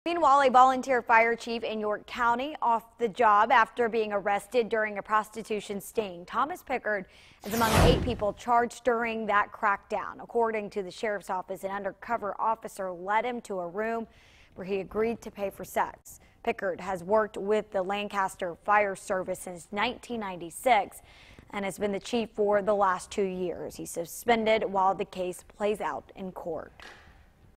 Meanwhile, a volunteer fire chief in York County off the job after being arrested during a prostitution sting. Thomas Pickard is among 8 people charged during that crackdown. According to the sheriff's office, an undercover officer led him to a room where he agreed to pay for sex. Pickard has worked with the Lancaster Fire Service since 1996 and has been the chief for the last 2 years. He's suspended while the case plays out in court.